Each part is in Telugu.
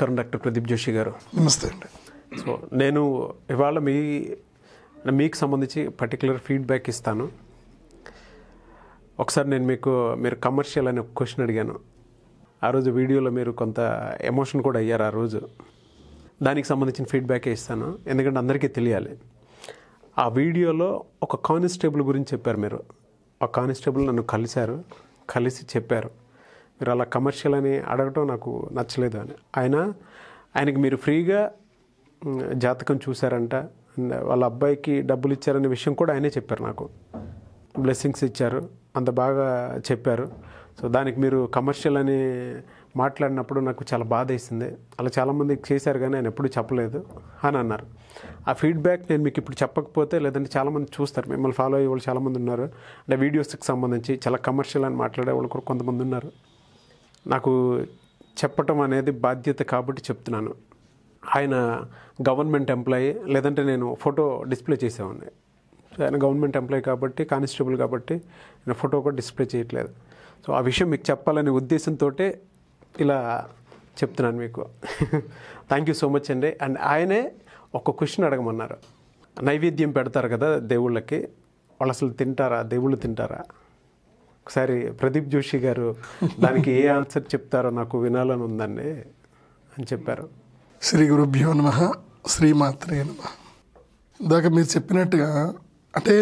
నమస్కారం డాక్టర్ ప్రదీప్ జోషి గారు. నమస్తే అండి. సో నేను ఇవాళ మీకు సంబంధించి పర్టికులర్ ఫీడ్బ్యాక్ ఇస్తాను. ఒకసారి నేను మీరు కమర్షియల్ అనే ఒక క్వశ్చన్ అడిగాను. ఆ రోజు వీడియోలో మీరు కొంత ఎమోషన్ కూడా అయ్యారు. ఆ రోజు దానికి సంబంధించిన ఫీడ్బ్యాకే ఇస్తాను, ఎందుకంటే అందరికీ తెలియాలి. ఆ వీడియోలో ఒక కానిస్టేబుల్ గురించి చెప్పారు మీరు. ఆ కానిస్టేబుల్ నన్ను కలిసి చెప్పారు, మీరు అలా కమర్షియల్ అని అడగటం నాకు నచ్చలేదు అని. ఆయనకి మీరు ఫ్రీగా జాతకం చూశారంట, వాళ్ళ అబ్బాయికి డబ్బులు ఇచ్చారనే విషయం కూడా ఆయనే చెప్పారు. నాకు బ్లెస్సింగ్స్ ఇచ్చారు, అంత బాగా చెప్పారు. సో దానికి మీరు కమర్షియల్ అని మాట్లాడినప్పుడు నాకు చాలా బాధ వేసింది. అలా చాలామందికి చేశారు కానీ ఆయన ఎప్పుడూ చెప్పలేదు అని అన్నారు. ఆ ఫీడ్బ్యాక్ నేను మీకు ఇప్పుడు చెప్పకపోతే, లేదంటే చాలామంది చూస్తారు, మిమ్మల్ని ఫాలో అయ్యే వాళ్ళు చాలామంది ఉన్నారు. అంటే వీడియోస్కి సంబంధించి చాలా కమర్షియల్ అని మాట్లాడే వాళ్ళు కూడా కొంతమంది ఉన్నారు. నాకు చెప్పటం అనేది బాధ్యత కాబట్టి చెప్తున్నాను. ఆయన గవర్నమెంట్ ఎంప్లాయీ, లేదంటే నేను ఫోటో డిస్ప్లే చేసేవాడిని. ఆయన గవర్నమెంట్ ఎంప్లాయీ కాబట్టి, కానిస్టేబుల్ కాబట్టి నేను ఫోటో కూడా డిస్ప్లే చేయట్లేదు. సో ఆ విషయం మీకు చెప్పాలనే ఉద్దేశంతో ఇలా చెప్తున్నాను మీకు. థ్యాంక్ యూ సో మచ్ అండి. అండ్ ఆయనే ఒక క్వశ్చన్ అడగమన్నారు. నైవేద్యం పెడతారు కదా దేవుళ్ళకి, వాళ్ళు అసలు తింటారా, దేవుళ్ళు తింటారా? ఒకసారి ప్రదీప్ జోషి గారు దానికి ఏ ఆన్సర్ చెప్తారో నాకు వినాలని ఉందండి అని చెప్పారు. శ్రీ గురుభ్యో నమః, శ్రీమాత్రే నమః. ఇందాక మీరు చెప్పినట్టుగా, అంటే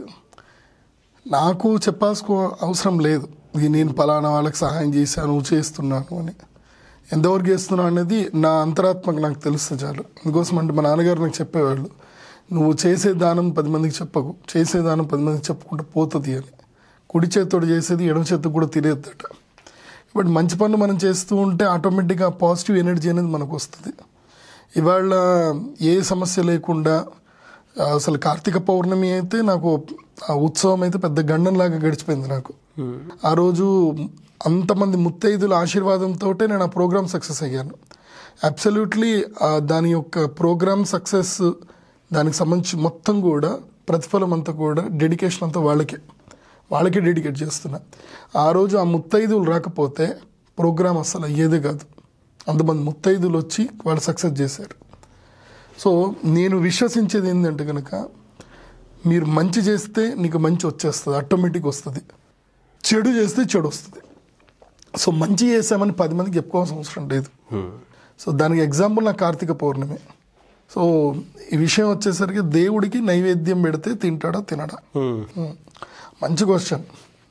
నాకు చెప్పాల్సిన అవసరం లేదు, నేను పలానా వాళ్ళకి సహాయం చేశాను, చేస్తున్నాను అని. ఎంతవరకు చేస్తున్నాను అనేది నా అంతరాత్మకు నాకు తెలుస్తుంది చాలు. అందుకోసం అంటే మా నాన్నగారు నాకు చెప్పేవాళ్ళు, నువ్వు చేసే దానం 10 మందికి చెప్పకు, చేసే దానం 10 మందికి చెప్పుకుంటూ పోతుంది అని. కుడి చేతితోటి చేసేది ఎడమ చేతికి కూడా తినేద్దట. బట్ మంచి పనులు మనం చేస్తూ ఉంటే ఆటోమేటిక్గా పాజిటివ్ ఎనర్జీ అనేది మనకు వస్తుంది. ఇవాళ ఏ సమస్య లేకుండా, అసలు కార్తీక పౌర్ణమి అయితే నాకు ఆ ఉత్సవం అయితే పెద్ద గండంలాగా గడిచిపోయింది నాకు. ఆ రోజు అంతమంది ముత్తైదుల ఆశీర్వాదంతో నేను ఆ ప్రోగ్రామ్ సక్సెస్ అయ్యాను. అబ్సల్యూట్లీ దాని యొక్క ప్రోగ్రామ్ సక్సెస్, దానికి సంబంధించి మొత్తం కూడా ప్రతిఫలం అంతా కూడా డెడికేషన్ అంతా వాళ్ళకే డెడికేట్ చేస్తున్నా. ఆ రోజు ఆ ముత్తైదులు రాకపోతే ప్రోగ్రామ్ అస్సలు అయ్యేదే కాదు. అంతమంది ముత్తైదులు వచ్చి వాళ్ళు సక్సెస్ చేశారు. సో నేను విశ్వసించేది ఏంటంటే కనుక, మీరు మంచి చేస్తే నీకు మంచి వచ్చేస్తుంది, ఆటోమేటిక్ వస్తుంది. చెడు చేస్తే చెడు వస్తుంది. సో మంచి చేసామని 10 మందికి చెప్పుకోవాల్సిన అవసరం లేదు. సో దానికి ఎగ్జాంపుల్ నా కార్తీక పౌర్ణమి. సో ఈ విషయం వచ్చేసరికి, దేవుడికి నైవేద్యం పెడితే తింటాడా తినడా? మంచి క్వశ్చన్.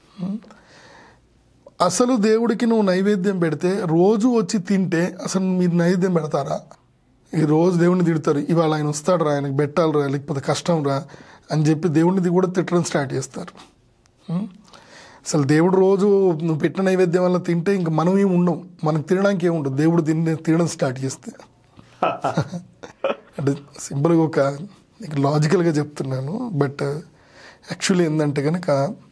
అసలు దేవుడికి నువ్వు నైవేద్యం పెడితే రోజు వచ్చి తింటే అసలు మీరు నైవేద్యం పెడతారా? ఈ రోజు దేవుడిని తిడతారు, ఇవాళ ఆయన వస్తాడు రా, ఆయనకు పెట్టాలి రా, లేకపోతే కష్టం రా అని చెప్పి దేవుడిని కూడా తిట్టడం స్టార్ట్ చేస్తారు. అసలు దేవుడు రోజు నువ్వు పెట్టిన నైవేద్యం వల్ల తింటే ఇంకా మనం ఏమి ఉండవు, మనకు తినడానికి ఏముండదు దేవుడు తినడం స్టార్ట్ చేస్తే. అంటే సింపుల్గా ఒక లాజికల్గా చెప్తున్నాను. బట్ యాక్చువల్లీ ఏంటంటే కనుక,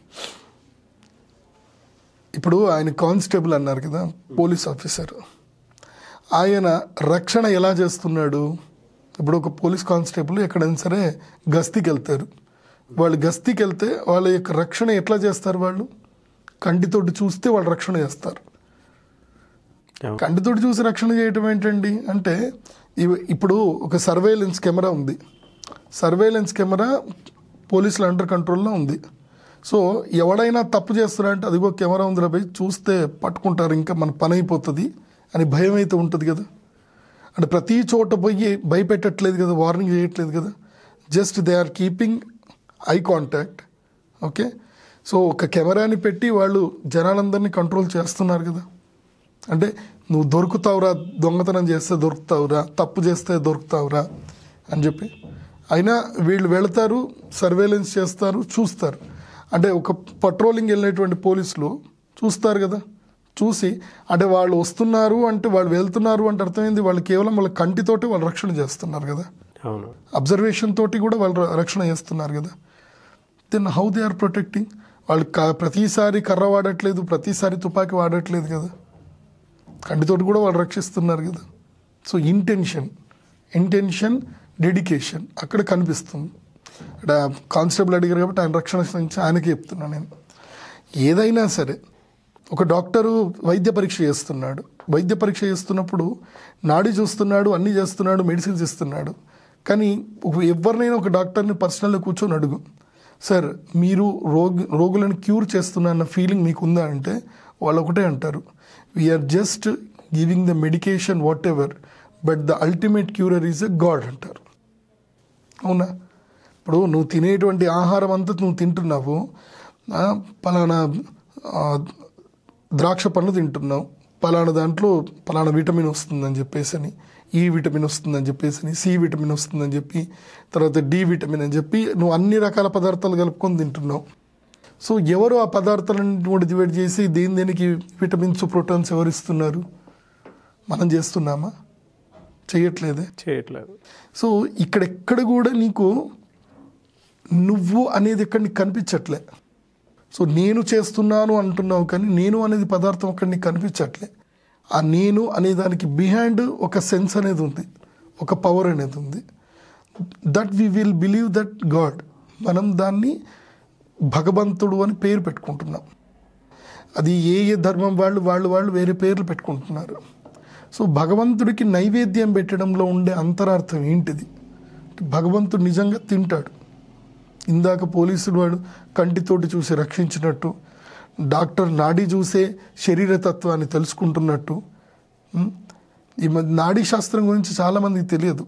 ఇప్పుడు ఆయన కానిస్టేబుల్ అన్నారు కదా, పోలీస్ ఆఫీసర్, ఆయన రక్షణ ఎలా చేస్తున్నాడు? ఇప్పుడు ఒక పోలీస్ కానిస్టేబుల్ ఎక్కడైనా సరే గస్తీకి వెళ్తారు. వాళ్ళు గస్తీకి వెళ్తే వాళ్ళ యొక్క రక్షణ ఎట్లా చేస్తారు? వాళ్ళు కంటితోటి చూస్తే వాళ్ళు రక్షణ చేస్తారు. కంటితోటి చూసి రక్షణ చేయటం ఏంటండి అంటే, ఇప్పుడు ఒక సర్వేలెన్స్ కెమెరా ఉంది. సర్వేలెన్స్ కెమెరా పోలీసులు అండర్ కంట్రోల్లో ఉంది. సో ఎవడైనా తప్పు చేస్తారంటే, అదిగో కెమెరా ఉందిరా పోయి చూస్తే పట్టుకుంటారు, ఇంకా మన పని అయిపోతుంది అని భయం అయితే ఉంటుంది కదా. అంటే ప్రతి చోట పోయి భయపెట్టట్లేదు కదా, వార్నింగ్ చేయట్లేదు కదా, just they are keeping eye contact. Okay, so ఒక కెమెరాని పెట్టి వాళ్ళు జనాలందరినీ కంట్రోల్ చేస్తున్నారు కదా. అంటే నువ్వు దొరుకుతావురా, దొంగతనం చేస్తే దొరుకుతావురా, తప్పు చేస్తే దొరుకుతావురా అని చెప్పి. అయినా వీళ్ళు వెళతారు, సర్వేలెన్స్ చేస్తారు, చూస్తారు. అంటే ఒక పట్రోలింగ్ వెళ్ళేటువంటి పోలీసులు చూస్తారు కదా, చూసి అంటే వాళ్ళు వస్తున్నారు అంటే, వాళ్ళు వెళ్తున్నారు అంటే అర్థమైంది, వాళ్ళు కేవలం వాళ్ళ కంటితోటి వాళ్ళు రక్షణ చేస్తున్నారు కదా, అబ్జర్వేషన్ తోటి కూడా వాళ్ళు రక్షణ చేస్తున్నారు కదా. Then how they are protecting? వాళ్ళు ప్రతిసారి కర్ర వాడట్లేదు, ప్రతిసారి తుపాకీ వాడట్లేదు కదా, కంటితోటి కూడా వాళ్ళు రక్షిస్తున్నారు కదా. సో ఇంటెన్షన్ డెడికేషన్ అక్కడ కనిపిస్తుంది. అంటే కానిస్టేబుల్ అడిగారు కాబట్టి ఆయన రక్షణ గురించి ఆయనకి చెప్తున్నాను నేను. ఏదైనా సరే, ఒక డాక్టరు వైద్య పరీక్ష చేస్తున్నాడు, వైద్య పరీక్ష చేస్తున్నప్పుడు నాడి చూస్తున్నాడు, అన్నీ చేస్తున్నాడు, మెడిసిన్స్ ఇస్తున్నాడు. కానీ ఎవరినైనా ఒక డాక్టర్ని పర్సనల్గా కూర్చొని అడుగు, సార్ మీరు రోగులను క్యూర్ చేస్తున్నా అన్న ఫీలింగ్ మీకు ఉందా అంటే వాళ్ళు ఒకటే అంటారు, we are just giving the medication whatever, but the ultimate curer is a god అంటారు. అవునా? ఇప్పుడు నువ్వు తినేటువంటి ఆహారం అంతా నువ్వు తింటున్నావు, పలానా ద్రాక్ష పండ్లు తింటున్నావు, పలానా దాంట్లో పలానా విటమిన్ వస్తుందని చెప్పేసి అని, ఈ విటమిన్ వస్తుందని చెప్పేసి అని, సి విటమిన్ వస్తుందని చెప్పి, తర్వాత డి విటమిన్ అని చెప్పి నువ్వు అన్ని రకాల పదార్థాలు కలుపుకొని తింటున్నావు. సో ఎవరు ఆ పదార్థాలను కూడా డివైడ్ చేసి దేనికి విటమిన్స్ ప్రోటీన్స్ ఎవరు ఇస్తున్నారు? మనం చేస్తున్నామా? చేయట్లేదు. సో ఇక్కడెక్కడ కూడా నీకు నువ్వు అనేది ఎక్కడ నీకు కనిపించట్లే. సో నేను చేస్తున్నాను అంటున్నావు, కానీ నేను అనేది పదార్థం అక్కడ నీకు కనిపించట్లే. ఆ నేను అనే దానికి బిహైండ్ ఒక సెన్స్ అనేది ఉంది, ఒక పవర్ అనేది ఉంది. That we will believe that god. మనం దాన్ని భగవంతుడు అని పేరు పెట్టుకుంటున్నాం. అది ఏ ధర్మం వాళ్ళు వేరే పేర్లు పెట్టుకుంటున్నారు. సో భగవంతుడికి నైవేద్యం పెట్టడంలో ఉండే అంతరార్థం ఏంటిది? భగవంతుడు నిజంగా తింటాడు. ఇందాక పోలీసుడు వాడు కంటితోటి చూసి రక్షించినట్టు, డాక్టర్ నాడీ చూసే శరీరతత్వాన్ని తెలుసుకుంటున్నట్టు. ఈ నాడీ శాస్త్రం గురించి చాలామందికి తెలియదు.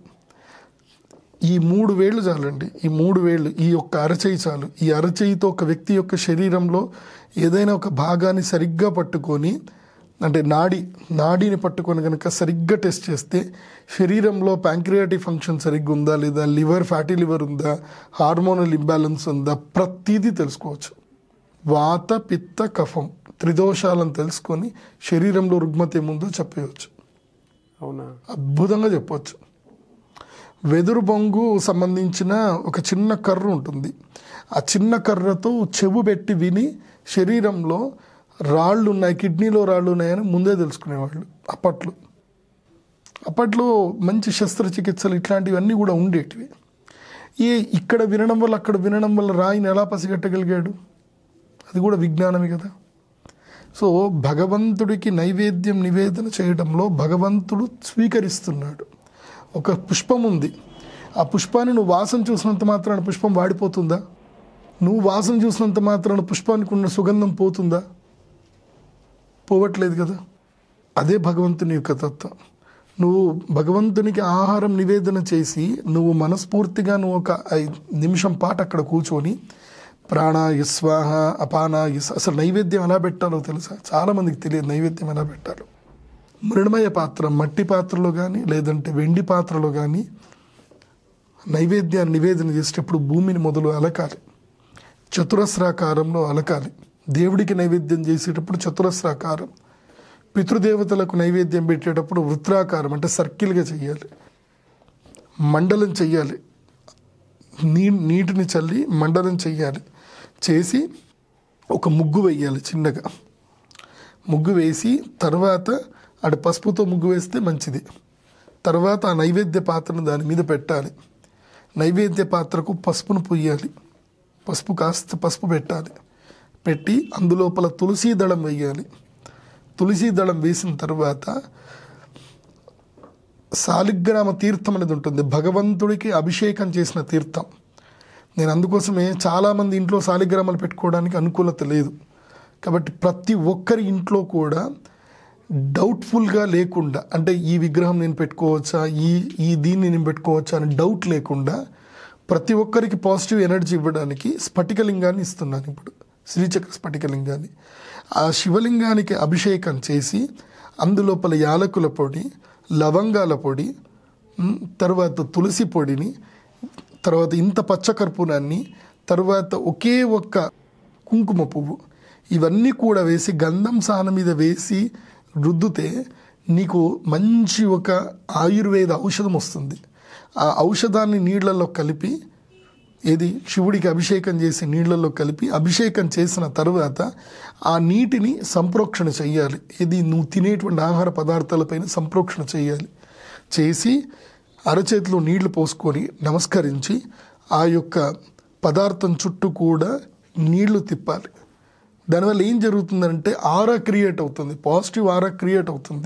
ఈ 3 వేళ్ళు చాలండి, ఈ 3 వేళ్ళు, ఈ యొక్క అరచేయి చాలు. ఈ అరచేయితో ఒక వ్యక్తి యొక్క శరీరంలో ఏదైనా ఒక భాగాన్ని సరిగ్గా పట్టుకొని, అంటే నాడీని పట్టుకొని కనుక సరిగ్గా టెస్ట్ చేస్తే శరీరంలో ప్యాంక్రియాటిక్ ఫంక్షన్ సరిగ్గా ఉందా లేదా, లివర్ ఫ్యాటీ లివర్ ఉందా, హార్మోనల్ ఇంబ్యాలెన్స్ ఉందా, ప్రతిదీ తెలుసుకోవచ్చు. వాత పిత్త కఫం త్రిదోషాలను తెలుసుకొని శరీరంలో రుగ్మత ఏముందో చెప్పవచ్చు. అవునా? అద్భుతంగా చెప్పవచ్చు. వెదురు బొంగు సంబంధించిన ఒక చిన్న కర్ర ఉంటుంది. ఆ చిన్న కర్రతో చెవు పెట్టి విని శరీరంలో రాళ్ళు ఉన్నాయి, కిడ్నీలో రాళ్ళు ఉన్నాయని ముందే తెలుసుకునేవాళ్ళు అప్పట్లో మంచి శస్త్రచికిత్సలు ఇట్లాంటివన్నీ కూడా ఉండేటివి. ఇక్కడ వినడం వల్ల అక్కడ వినడం వల్ల రాయిని ఎలా పసిగట్టగలిగాడు? అది కూడా విజ్ఞానమే కదా. సో భగవంతుడికి నైవేద్యం నివేదన చేయడంలో భగవంతుడు స్వీకరిస్తున్నాడు. ఒక పుష్పం ఉంది, ఆ పుష్పాన్ని నువ్వు వాసన చూసినంత మాత్రాన పుష్పం వాడిపోతుందా? నువ్వు వాసన చూసినంత మాత్రాన పుష్పానికి ఉన్న సుగంధం పోతుందా? పోవట్లేదు కదా. అదే భగవంతుని యొక్క తత్వం. నువ్వు భగవంతునికి ఆహారం నివేదన చేసి నువ్వు మనస్ఫూర్తిగా నువ్వు ఒక 5 నిమిషం పాటు అక్కడ కూర్చొని ప్రాణాయ స్వాహ అపానాయ, అసలు నైవేద్యం ఎలా పెట్టాలో తెలుసా? చాలామందికి తెలియదు నైవేద్యం ఎలా పెట్టాలో. మృణమయ పాత్ర, మట్టి పాత్రలో కానీ లేదంటే వెండి పాత్రలో కానీ నైవేద్యాన్ని నివేదన చేసేటప్పుడు భూమిని మొదలు అలకాలి, చతురస్రాకారంలో అలకాలి. దేవుడికి నైవేద్యం చేసేటప్పుడు చతురస్రాకారం, పితృదేవతలకు నైవేద్యం పెట్టేటప్పుడు వృత్రాకారం అంటే సర్కిల్గా చెయ్యాలి, మండలం చెయ్యాలి, నీటిని చల్లి మండలం చెయ్యాలి. చేసి ఒక ముగ్గు వేయాలి, చిన్నగా ముగ్గు వేసి తర్వాత అటు పసుపుతో ముగ్గు వేస్తే మంచిది. తర్వాత ఆ నైవేద్య పాత్రను దాని మీద పెట్టాలి. నైవేద్య పాత్రకు పసుపును పొయ్యాలి, పసుపు పెట్టాలి. పెట్టి అందులోపల తులసీ దళం వేయాలి. తులసీ దళం వేసిన తర్వాత శాలిగ్రామ తీర్థం అనేది ఉంటుంది, భగవంతుడికి అభిషేకం చేసిన తీర్థం. నేను అందుకోసమే చాలామంది ఇంట్లో శాలిగ్రామాలు పెట్టుకోవడానికి అనుకూలత లేదు. కాబట్టి ప్రతి ఒక్కరి ఇంట్లో కూడా డౌట్ఫుల్గా లేకుండా, అంటే ఈ విగ్రహం నేను పెట్టుకోవచ్చా, ఈ దీన్ని నేను పెట్టుకోవచ్చా అని డౌట్ లేకుండా ప్రతి ఒక్కరికి పాజిటివ్ ఎనర్జీ ఇవ్వడానికి స్ఫటికలింగాన్ని ఇస్తున్నాను ఇప్పుడు, శ్రీచక్ర స్ఫటికలింగాన్ని. ఆ శివలింగానికి అభిషేకం చేసి అందులోపల యాలకుల పొడి, లవంగాల పొడి, తర్వాత తులసి పొడిని, తర్వాత ఇంత పచ్చకర్పూరాన్ని, తర్వాత ఒకే ఒక్క కుంకుమ పువ్వు, ఇవన్నీ కూడా వేసి గంధం సాన మీద వేసి రుద్దుతే నీకు మంచి ఒక ఆయుర్వేద ఔషధం వస్తుంది. ఆ ఔషధాన్ని నీళ్లలో కలిపి, ఏది శివుడికి అభిషేకం చేసి నీళ్లలో కలిపి అభిషేకం చేసిన తర్వాత ఆ నీటిని సంప్రోక్షణ చేయాలి. ఇది నువ్వు తినేటువంటి ఆహార పదార్థాలపైన సంప్రోక్షణ చేయాలి. చేసి అరచేతిలో నీళ్లు పోసుకొని నమస్కరించి ఆ యొక్క పదార్థం చుట్టూ కూడా నీళ్లు తిప్పాలి. దానివల్ల ఏం జరుగుతుందంటే ఆరా క్రియేట్ అవుతుంది, పాజిటివ్ ఆరా క్రియేట్ అవుతుంది.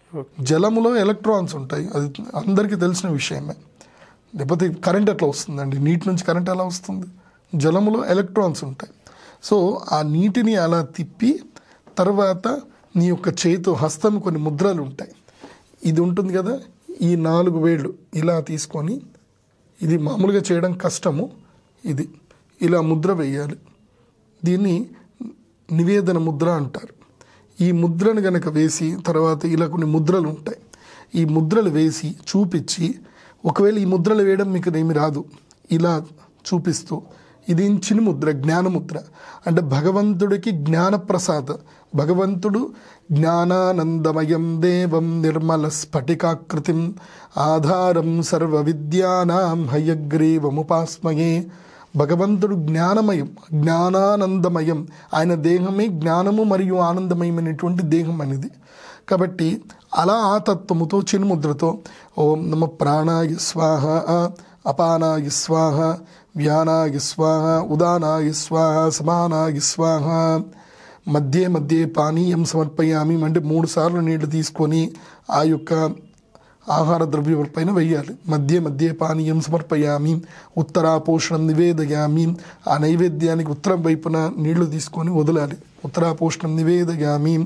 జలములో ఎలక్ట్రాన్స్ ఉంటాయి, అది అందరికీ తెలిసిన విషయమే. లేకపోతే కరెంట్ ఎట్లా వస్తుందండి? నీటి నుంచి కరెంట్ ఎలా వస్తుంది? జలములో ఎలక్ట్రాన్స్ ఉంటాయి. సో ఆ నీటిని అలా తిప్పి తర్వాత నీ యొక్క చేతు హస్తం కొన్ని ముద్రలు ఉంటాయి. ఇది ఉంటుంది కదా, ఈ 4 వేళ్ళు ఇలా తీసుకొని, ఇది మామూలుగా చేయడం కష్టము, ఇది ఇలా ముద్ర వేయాలి. దీన్ని నివేదన ముద్ర అంటారు. ఈ ముద్రను గనక వేసి తర్వాత ఇలా కొన్ని ముద్రలు ఉంటాయి, ఈ ముద్రలు వేసి చూపించి, ఒకవేళ ఈ ముద్రలు వేయడం మీకు ఏమి రాదు, ఇలా చూపిస్తూ, ఇది చిన్న ముద్ర, జ్ఞానముద్ర అంటే భగవంతుడికి జ్ఞానప్రసాద. భగవంతుడు జ్ఞానానందమయం దేవం నిర్మల స్ఫటికాకృతిం ఆధారం సర్వ విద్యానాం హయగ్రీవముపాస్మయే. భగవంతుడు జ్ఞానమయం, జ్ఞానానందమయం. ఆయన దేహమే జ్ఞానము మరియు ఆనందమయమైనటువంటి దేహం అనేది. కాబట్టి అలా ఆ తత్వముతో చిన్ముద్రతో ఓం నమ ప్రాణాయ స్వాహ, అపానాయ స్వాహ, వ్యానాయ స్వాహ, ఉదానాయ స్వాహ, సమానాయ స్వాహ, మధ్య మధ్య పానీయం సమర్పయామి అంటే 3 సార్లు నీళ్లు తీసుకొని ఆ యొక్క ఆహార ద్రవ్యం పైన వెయ్యాలి. మధ్య మధ్య పానీయం సమర్పయామి, ఉత్తరాపోషణం నివేదయామి. ఆ నైవేద్యానికి ఉత్తరం వైపున నీళ్లు తీసుకొని వదలాలి. ఉత్తరాపోషణం నివేదయామి.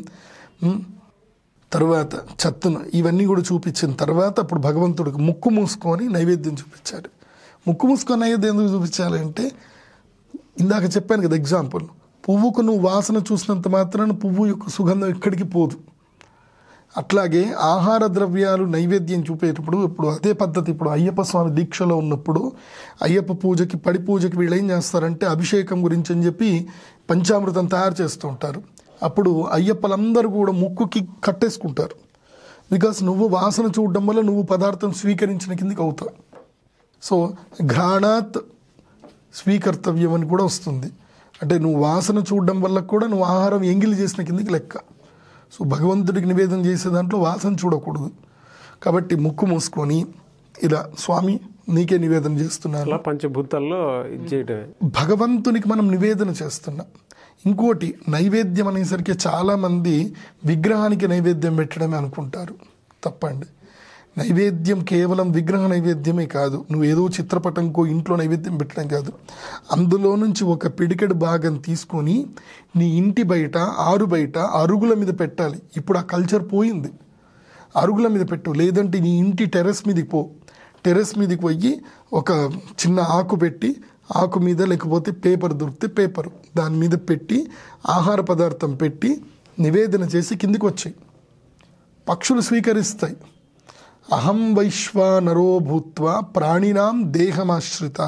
తర్వాత చత్తున ఇవన్నీ కూడా చూపించిన తర్వాత అప్పుడు భగవంతుడికి ముక్కు మూసుకొని నైవేద్యం చూపించాలి. ముక్కు మూసుకొని నైవేద్యం ఎందుకు చూపించాలి అంటే, ఇందాక చెప్పాను కదా ఎగ్జాంపుల్, పువ్వుకు నువ్వు వాసన చూసినంత మాత్రాన పువ్వు యొక్క సుగంధం ఎక్కడికి పోదు. అట్లాగే ఆహార ద్రవ్యాలు నైవేద్యం చూపేటప్పుడు ఇప్పుడు అదే పద్ధతి. ఇప్పుడు అయ్యప్ప స్వామి దీక్షలో ఉన్నప్పుడు అయ్యప్ప పూజకి, పడి పూజకి వీళ్ళు ఏం చేస్తారంటే అభిషేకం గురించి అని చెప్పి పంచామృతం తయారు చేస్తూ ఉంటారు. అప్పుడు అయ్యప్పలందరూ కూడా ముక్కుకి కట్టేసుకుంటారు. బికాస్ నువ్వు వాసన చూడడం వల్ల నువ్వు పదార్థం స్వీకరించిన కిందకి అవుతావు. సో ఘ్రాణాత్ స్వీకర్తవ్యం అని కూడా వస్తుంది. అంటే నువ్వు వాసన చూడడం వల్ల కూడా నువ్వు ఆహారం ఎంగిలి చేసిన కిందకి లెక్క. సో భగవంతుడికి నివేదన చేసే దాంట్లో వాసన చూడకూడదు. కాబట్టి ముక్కు మూసుకొని ఇలా స్వామి నీకే నివేదన చేస్తున్నాను. పంచభూతాల్లో భగవంతునికి మనం నివేదన చేస్తున్నాం. ఇంకోటి నైవేద్యం అనేసరికి చాలామంది విగ్రహానికి నైవేద్యం పెట్టడమే అనుకుంటారు. తప్పండి. నైవేద్యం కేవలం విగ్రహ నైవేద్యమే కాదు, నువ్వు ఏదో చిత్రపటంకో ఇంట్లో నైవేద్యం పెట్టడం కాదు. అందులో నుంచి ఒక పిడికెడు భాగం తీసుకొని నీ ఇంటి బయట, ఆరు బయట, అరుగుల మీద పెట్టాలి. ఇప్పుడు ఆ కల్చర్ పోయింది. అరుగుల మీద పెట్టు, లేదంటే నీ ఇంటి టెర్రస్ మీదకి పో. టెర్రస్ మీదకి పోయి ఒక చిన్న ఆకు పెట్టి, ఆకు మీద లేకపోతే పేపర్ దొరికితే పేపర్ దాని మీద పెట్టి ఆహార పదార్థం పెట్టి నివేదన చేసి కిందికి వచ్చాయి. పక్షులు స్వీకరిస్తాయి. అహం వైశ్వానరో భూత్వా ప్రాణినాం దేహమాశ్రిత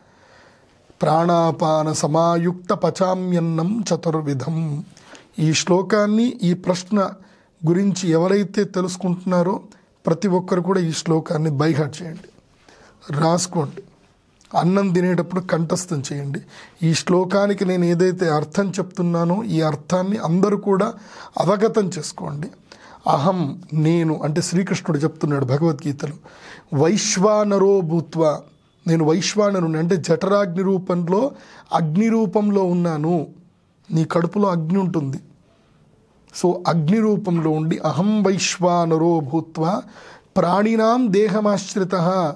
ప్రాణాపాన సమాయుక్త పచామ్యన్నం చతుర్విధం. ఈ శ్లోకాన్ని, ఈ ప్రశ్న గురించి ఎవరైతే తెలుసుకుంటున్నారో ప్రతి ఒక్కరు కూడా ఈ శ్లోకాన్ని బైహార్ట్ చేయండి, రాసుకోండి. అన్నం తినేటప్పుడు కంఠస్థం చేయండి. ఈ శ్లోకానికి నేను ఏదైతే అర్థం చెప్తున్నానో ఈ అర్థాన్ని అందరూ కూడా అవగతం చేసుకోండి. అహం నేను అంటే శ్రీకృష్ణుడు చెప్తున్నాడు భగవద్గీతలో, వైశ్వానరో భూత్వా, నేను వైశ్వానరుని అంటే జఠరాగ్ని రూపంలో, అగ్ని రూపంలో ఉన్నాను. నీ కడుపులో అగ్ని ఉంటుంది. సో అగ్ని రూపంలో ఉండి అహం వైశ్వానరో భూత్వా ప్రాణినాం దేహమాశ్రిత,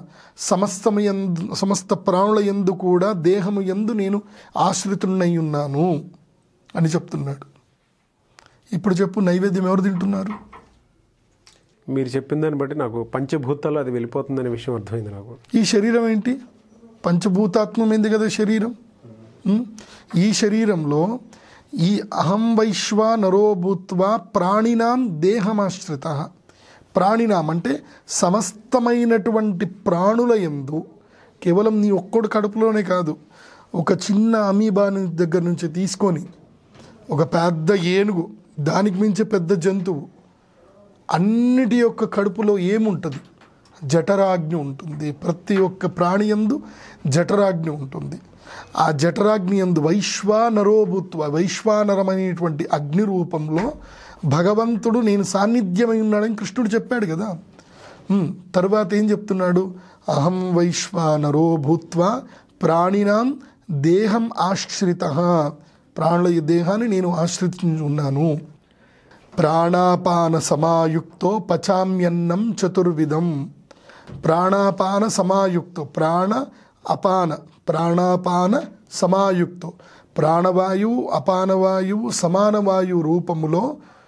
సమస్త ప్రాణుల యందు కూడా దేహము యందు నేను ఆశ్రితున్నై ఉన్నాను అని చెప్తున్నాడు. ఇప్పుడు చెప్పు, నైవేద్యం ఎవరు తింటున్నారు? మీరు చెప్పిన దాన్ని బట్టి నాకు పంచభూతాలు అది వెళ్ళిపోతుందనే విషయం అర్థమైంది నాకు. ఈ శరీరం ఏంటి? పంచభూతాత్మమైంది కదా శరీరం. ఈ శరీరంలో ఈ అహం వైశ్వా నరో భూత్వా ప్రాణినాం దేహమాశ్రిత. ప్రాణినాం అంటే సమస్తమైనటువంటి ప్రాణుల యందు, కేవలం నీ ఒక్కడు కడుపులోనే కాదు, ఒక చిన్న అమీబా దగ్గర నుంచి తీసుకొని ఒక పెద్ద ఏనుగు, దానికి మించి పెద్ద జంతువు, అన్నిటి యొక్క కడుపులో ఏముంటుంది? జఠరాగ్ని ఉంటుంది. ప్రతి ఒక్క ప్రాణి యందు జఠరాగ్ని ఉంటుంది. ఆ జఠరాగ్ని యందు వైశ్వానరోభూత్వ, వైశ్వానరమైనటువంటి అగ్ని రూపంలో భగవంతుడు నేను సాన్నిధ్యమై ఉన్నాడని కృష్ణుడు చెప్పాడు కదా. తర్వాత ఏం చెప్తున్నాడు? అహం వైశ్వానరో భూత్వా ప్రాణినాం దేహం ఆశ్రిత, ప్రాణుల దేహాన్ని నేను ఆశ్రితించి ఉన్నాను. ప్రాణాపాన సమాయుక్తో పచామ్యన్నం చతుర్విధం. ప్రాణాపాన సమాయుక్తో, ప్రాణాపాన సమాయుక్తో, ప్రాణవాయువు అపానవాయువు సమానవాయువు రూపములో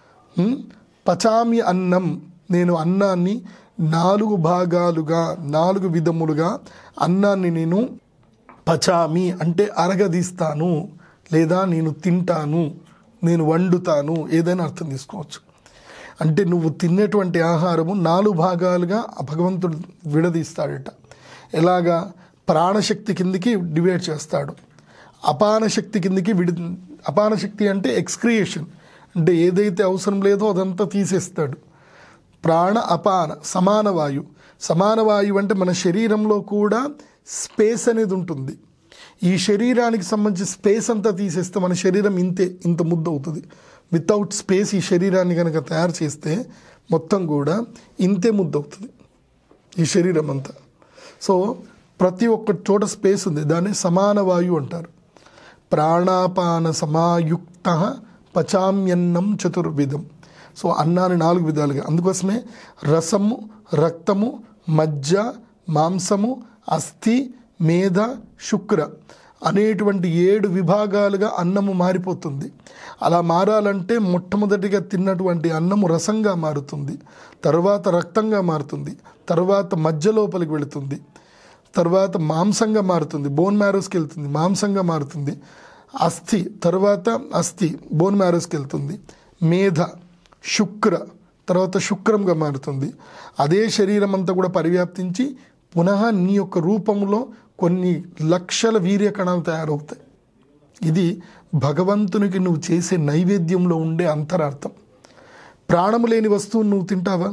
పచామి అన్నం, నేను అన్నాన్ని 4 భాగాలుగా 4 విధములుగా అన్నాన్ని నేను పచామి అంటే అరగదీస్తాను, లేదా నేను తింటాను, నేను వండుతాను, ఏదైనా అర్థం తీసుకోవచ్చు. అంటే నువ్వు తినేటువంటి ఆహారము 4 భాగాలుగా భగవంతుడు విడదీస్తాడట. ఎలాగా? ప్రాణశక్తి కిందికి డివైడ్ చేస్తాడు, అపానశక్తి కిందికి అపానశక్తి అంటే ఎక్స్క్రియేషన్, అంటే ఏదైతే అవసరం లేదో అదంతా తీసేస్తాడు. ప్రాణ అపాన సమానవాయువు అంటే మన శరీరంలో కూడా స్పేస్ అనేది ఉంటుంది. ఈ శరీరానికి సంబంధించి స్పేస్ అంతా తీసేస్తే మన శరీరం ఇంత ముద్ద అవుతుంది. వితౌట్ స్పేస్ ఈ శరీరాన్ని కనుక తయారు చేస్తే మొత్తం కూడా ఇంతే ముద్ద అవుతుంది ఈ శరీరం అంతా. సో ప్రతి ఒక్క చోట స్పేస్ ఉంది, దాన్ని సమాన వాయువు అంటారు. ప్రాణాపాన సమాయుక్త పచామ్యన్నం చతుర్విధం. సో అన్నాన్ని 4 విధాలుగా, అందుకోసమే రసము, రక్తము, మజ్జ, మాంసము, అస్థి, మేధ, శుక్ర అనేటువంటి 7 విభాగాలుగా అన్నము మారిపోతుంది. అలా మారాలంటే మొట్టమొదటిగా తిన్నటువంటి అన్నము రసంగా మారుతుంది, తర్వాత రక్తంగా మారుతుంది, తర్వాత మజ్జ లోపలికి వెళుతుంది, తర్వాత మాంసంగా మారుతుంది, బోన్ మ్యారోస్కి వెళ్తుంది, మాంసంగా మారుతుంది. అస్థి తర్వాత బోన్ మ్యారోస్కి వెళ్తుంది. మేధ, శుక్ర తర్వాత శుక్రంగా మారుతుంది. అదే శరీరం అంతా కూడా పరివ్యాప్తించి పునః నీ యొక్క రూపంలో కొన్ని లక్షల వీర్య కణాలు తయారవుతాయి. ఇది భగవంతునికి నువ్వు చేసే నైవేద్యంలో ఉండే అంతరార్థం. ప్రాణము లేని వస్తువును నువ్వు తింటావా?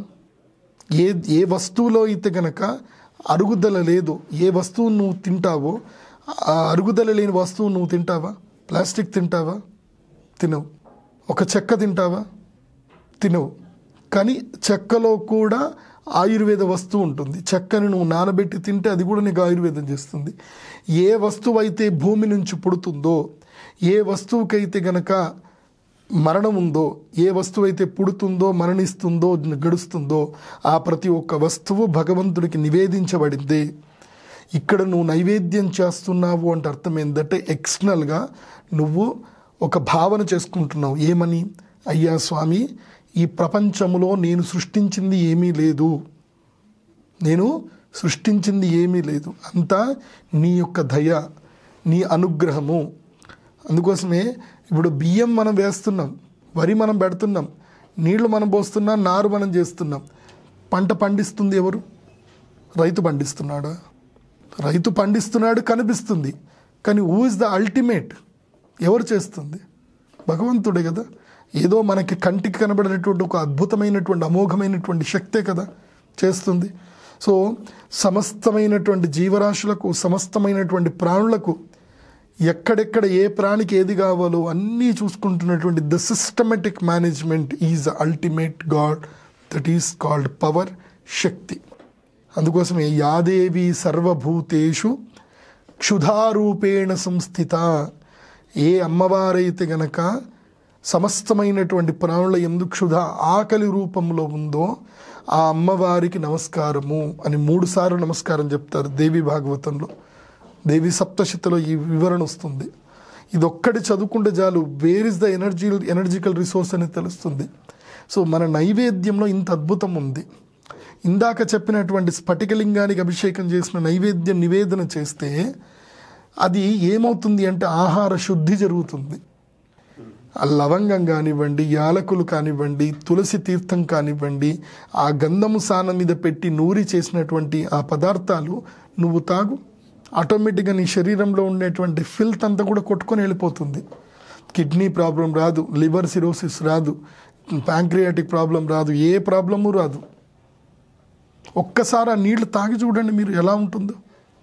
ఏ వస్తువులో అయితే గనక అరుగుదల లేదు, ఏ వస్తువును నువ్వు తింటావో ఆ అరుగుదల లేని వస్తువు నువ్వు తింటావా? ప్లాస్టిక్ తింటావా? తినవు. ఒక చెక్క తింటావా? తినవు. కానీ చెక్కలో కూడా ఆయుర్వేద వస్తువు ఉంటుంది. చెక్కని నువ్వు నానబెట్టి తింటే అది కూడా నీకు ఆయుర్వేదం చేస్తుంది. ఏ వస్తువు అయితే భూమి నుంచి పుడుతుందో, ఏ వస్తువుకైతే గనక మరణం ఉందో, ఏ వస్తువు అయితే పుడుతుందో, మరణిస్తుందో, గడుస్తుందో ఆ ప్రతి ఒక్క వస్తువు భగవంతుడికి నివేదించబడింది. ఇక్కడ నువ్వు నైవేద్యం చేస్తున్నావు అంటే అర్థం ఏంటంటే ఎక్స్టర్నల్గా నువ్వు ఒక భావన చేసుకుంటున్నావు. ఏమని? అయ్యా స్వామి, ఈ ప్రపంచంలో నేను సృష్టించింది ఏమీ లేదు, అంతా నీ యొక్క దయ, నీ అనుగ్రహము. అందుకోసమే ఇప్పుడు బియ్యం మనం వేస్తున్నాం, వరి మనం పెడుతున్నాం, నీళ్లు మనం పోస్తున్నాం, నారు మనం చేస్తున్నాం. పంట పండిస్తుంది ఎవరు? రైతు పండిస్తున్నాడా? రైతు పండిస్తున్నాడు కనిపిస్తుంది, కానీ హూ ఇస్ ద అల్టిమేట్? ఎవరు చేస్తుంది? భగవంతుడే కదా. ఏదో మనకి కంటికి కనబడినటువంటి ఒక అద్భుతమైనటువంటి అమోఘమైనటువంటి శక్తే కదా చేస్తుంది. సో సమస్తమైనటువంటి జీవరాశులకు, సమస్తమైనటువంటి ప్రాణులకు ఎక్కడెక్కడ ఏ ప్రాణికి ఏది కావాలో అన్నీ చూసుకుంటున్నటువంటి the systematic management is the ultimate god, that is called power, శక్తి. అందుకోసమే యాదేవి సర్వభూతేషు క్షుధారూపేణ సంస్థిత. ఏ అమ్మవారైతే గనక సమస్తమైనటువంటి ప్రాణుల యందు క్షుధ, ఆకలి రూపంలో ఉందో ఆ అమ్మవారికి నమస్కారము అని 3 సార్లు నమస్కారం చెప్తారు దేవి భాగవతంలో. దేవి సప్తశతిలో ఈ వివరణ వస్తుంది. ఇదొక్కటి చదువుకుంటే చాలు, where is the energical resource అనేది తెలుస్తుంది. సో మన నైవేద్యంలో ఇంత అద్భుతం ఉంది. ఇందాక చెప్పినటువంటి స్ఫటికలింగానికి అభిషేకం చేసిన నైవేద్యం నివేదన చేస్తే అది ఏమవుతుంది అంటే ఆహార శుద్ధి జరుగుతుంది. ఆ లవంగం కానివ్వండి, యాలకులు కానివ్వండి, తులసి తీర్థం కానివ్వండి, ఆ గంధము సాన మీద పెట్టి నూరి చేసినటువంటి ఆ పదార్థాలు నువ్వు తాగు, ఆటోమేటిక్గా నీ శరీరంలో ఉండేటువంటి ఫిల్త్ అంతా కూడా కొట్టుకొని వెళ్ళిపోతుంది. కిడ్నీ ప్రాబ్లం రాదు, లివర్ సిరోసిస్ రాదు, ప్యాంక్రియాటిక్ ప్రాబ్లం రాదు, ఏ ప్రాబ్లము రాదు. ఒక్కసారి ఆ నీళ్లు తాగి చూడండి మీరు ఎలా ఉంటుందో.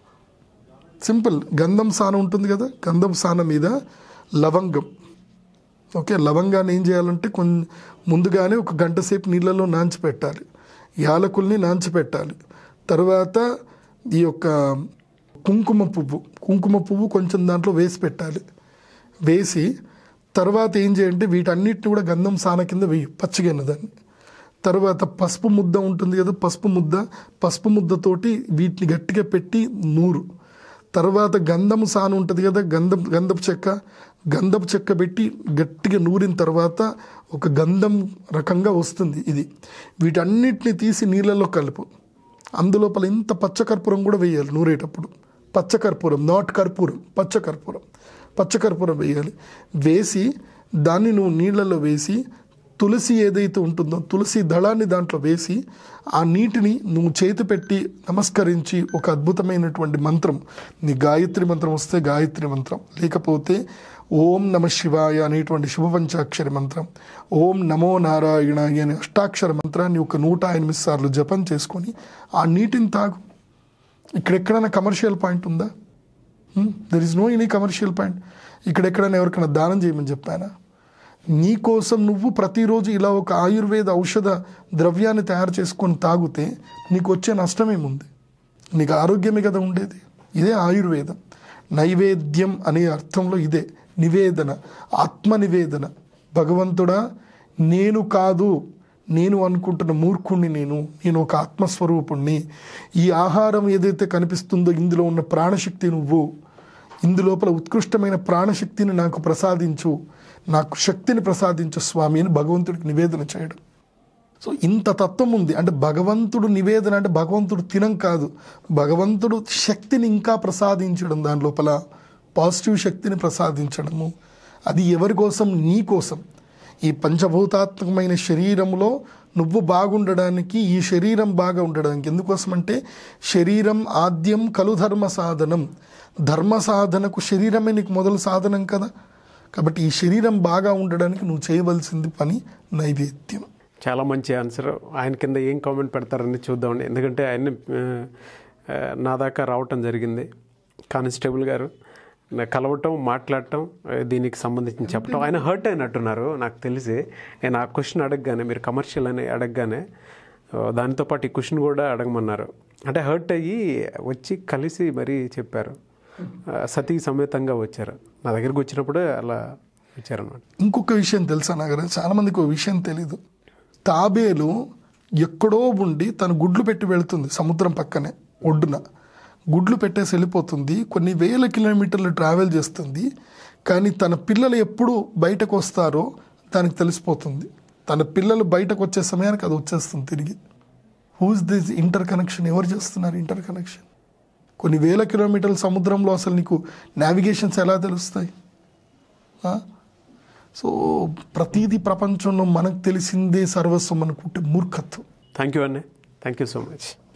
సింపుల్. గంధం సాన ఉంటుంది కదా, గంధం సాన మీద లవంగం. ఓకే, లవంగాన్ని ఏం చేయాలంటే ముందుగానే 1 గంట సేపు నీళ్ళలో నాంచిపెట్టాలి, యాలకుల్ని నాంచిపెట్టాలి. తర్వాత ఈ యొక్క కుంకుమ పువ్వు కొంచెం దాంట్లో వేసి పెట్టాలి. వేసి తర్వాత ఏం చేయంటే వీటన్నిటిని కూడా గంధం సాన కింద వేయి, పచ్చిగా దాన్ని. తర్వాత పసుపు ముద్ద ఉంటుంది కదా, పసుపు ముద్దతోటి వీటిని గట్టిగా పెట్టి నూరు. తర్వాత గంధము సాను ఉంటుంది కదా, గంధపు చెక్క పెట్టి గట్టిగా నూరిన తర్వాత ఒక గంధం రకంగా వస్తుంది. ఇది వీటన్నిటిని తీసి నీళ్ళల్లో కలుపు. అందులోపల ఇంత పచ్చకర్పూరం కూడా వేయాలి నూరేటప్పుడు. పచ్చకర్పూరం, నాట్ కర్పూరం, పచ్చకర్పూరం వేయాలి. వేసి దాన్ని నువ్వు నీళ్ళల్లో వేసి తులసి ఏదైతే ఉంటుందో తులసి దళాన్ని దాంట్లో వేసి ఆ నీటిని నువ్వు చేతి పెట్టి నమస్కరించి ఒక అద్భుతమైనటువంటి మంత్రం, నీ గాయత్రి మంత్రం వస్తే గాయత్రి మంత్రం, లేకపోతే ఓం నమ శివాయ అనేటువంటి శుభపంచాక్షరి మంత్రం, ఓం నమో నారాయణాయ అనే అష్టాక్షర మంత్రాన్ని ఒక 108 సార్లు జపం చేసుకొని ఆ నీటిని తాగు. ఇక్కడెక్కడైనా కమర్షియల్ పాయింట్ ఉందా? There is no any commercial point. ఇక్కడెక్కడైనా ఎవరికైనా దానం చేయమని చెప్పానా? నీ కోసం నువ్వు ప్రతిరోజు ఇలా ఒక ఆయుర్వేద ఔషధ ద్రవ్యాన్ని తయారు చేసుకొని తాగితే నీకు వచ్చే నష్టమేముంది? నీకు ఆరోగ్యమే కదా ఉండేది. ఇదే ఆయుర్వేదం. నైవేద్యం అనే అర్థంలో ఇదే నివేదన, ఆత్మ నివేదన. భగవంతుడా, నేను కాదు, నేను అనుకుంటున్న మూర్ఖుణ్ణి, నేను ఒక ఆత్మస్వరూపుణ్ణి. ఈ ఆహారం ఏదైతే కనిపిస్తుందో ఇందులో ఉన్న ప్రాణశక్తి నువ్వు. ఇందులోపల ఉత్కృష్టమైన ప్రాణశక్తిని నాకు ప్రసాదించు, నాకు శక్తిని ప్రసాదించు స్వామి అని భగవంతుడికి నివేదన చేయడం. సో ఇంత తత్వం ఉంది. అంటే భగవంతుడు నివేదన అంటే భగవంతుడు తినం కాదు, భగవంతుడు శక్తిని ఇంకా ప్రసాదించడం, దాని లోపల పాజిటివ్ శక్తిని ప్రసాదించడము. అది ఎవరి కోసం? నీ కోసం. ఈ పంచభూతాత్మకమైన శరీరంలో నువ్వు బాగుండడానికి, ఈ శరీరం బాగా ఉండడానికి. ఎందుకోసం అంటే శరీరం ఆద్యం కలు ధర్మ సాధనం. ధర్మ సాధనకు శరీరమే నీకు మొదలు సాధనం కదా. కాబట్టి ఈ శరీరం బాగా ఉండడానికి నువ్వు చేయవలసింది పని నైవేద్యం. చాలా మంచి ఆన్సర్. ఆయన కింద ఏం కామెంట్ పెడతారని చూద్దామండి. ఎందుకంటే ఆయన నా దాకా రావటం జరిగింది. కానిస్టేబుల్ గారు కలవటం, మాట్లాడటం, దీనికి సంబంధించి చెప్పటం. ఆయన హర్ట్ అయినట్టున్నారు నాకు తెలిసి. నేను ఆ క్వశ్చన్ అడగగానే, మీరు కమర్షియల్ అని అడగగానే దానితో పాటు ఈ క్వశ్చన్ కూడా అడగమన్నారు. అంటే హర్ట్ అయ్యి వచ్చి కలిసి మరీ చెప్పారు. సతీ సమేతంగా వచ్చారు. నా దగ్గరికి వచ్చినప్పుడు అలా వచ్చారన్నమాట. ఇంకొక విషయం తెలుసా నాగర, చాలామందికి ఒక విషయం తెలీదు. తాబేలు ఎక్కడో ఉండి తను గుడ్లు పెట్టి వెళుతుంది, సముద్రం పక్కనే ఒడ్డున గుడ్లు పెట్టేసి వెళ్ళిపోతుంది. కొన్ని వేల కిలోమీటర్లు ట్రావెల్ చేస్తుంది. కానీ తన పిల్లలు ఎప్పుడు బయటకు వస్తారో దానికి తెలిసిపోతుంది. తన పిల్లలు బయటకు వచ్చే సమయానికి అది వచ్చేస్తుంది తిరిగి. Who's this interconnection? ఎవరు చేస్తున్నారు ఇంటర్ కనెక్షన్? కొన్ని వేల కిలోమీటర్ల సముద్రంలో అసలు నీకు నావిగేషన్స్ ఎలా తెలుస్తాయి? సో ప్రతిదీ ప్రపంచంలో మనకు తెలిసిందే సర్వస్వం అనుకుంటే మూర్ఖత్వం. థ్యాంక్ యూ అన్న, థ్యాంక్ యూ సో మచ్.